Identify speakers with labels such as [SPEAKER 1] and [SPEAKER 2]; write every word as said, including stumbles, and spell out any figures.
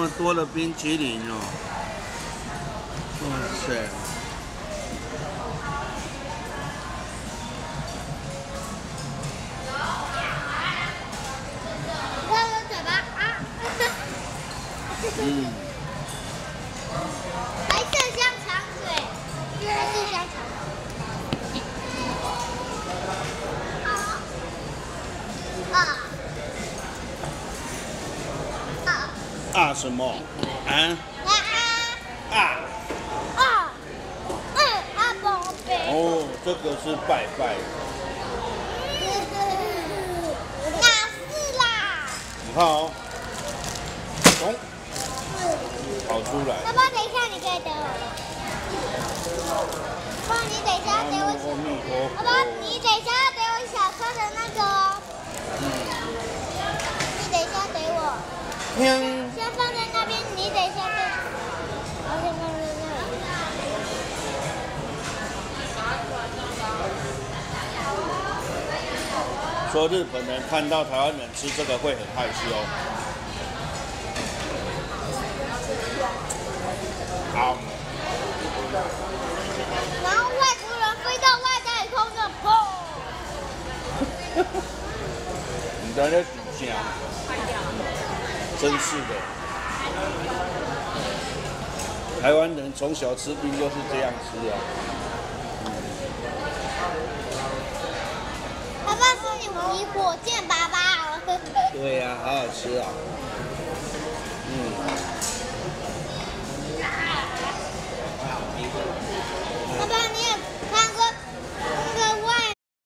[SPEAKER 1] 么多的冰淇淋哦！哇塞！
[SPEAKER 2] 你看我嘴巴啊！
[SPEAKER 1] 嗯。
[SPEAKER 2] 白色香肠水，白色香肠。啊啊
[SPEAKER 1] 啊什么？啊？
[SPEAKER 2] 啊
[SPEAKER 1] 啊！
[SPEAKER 2] 啊！嗯啊宝贝。
[SPEAKER 1] 哦，这个是拜拜。
[SPEAKER 2] 哪是啦？
[SPEAKER 1] 你看哦，咚，跑出来。
[SPEAKER 2] 爸爸，等一下，你可以等我。爸爸，你等一下等我小。
[SPEAKER 1] 阿弥陀佛。
[SPEAKER 2] 爸爸，你等一下要等我小车的那个哦。你等一下等我。
[SPEAKER 1] 听。
[SPEAKER 2] 先放在那边，你等一下等。好，先放在那里。
[SPEAKER 1] 说日本人看到台湾人吃这个会很害羞。好。
[SPEAKER 2] 然后外国人飞到外太空的，砰！
[SPEAKER 1] 你在那底下，真是的。台湾人从小吃冰就是这样吃啊。
[SPEAKER 2] 爸爸是你你火箭爸爸哦。
[SPEAKER 1] 对呀、啊，好好吃啊。嗯。
[SPEAKER 2] 爸爸，你也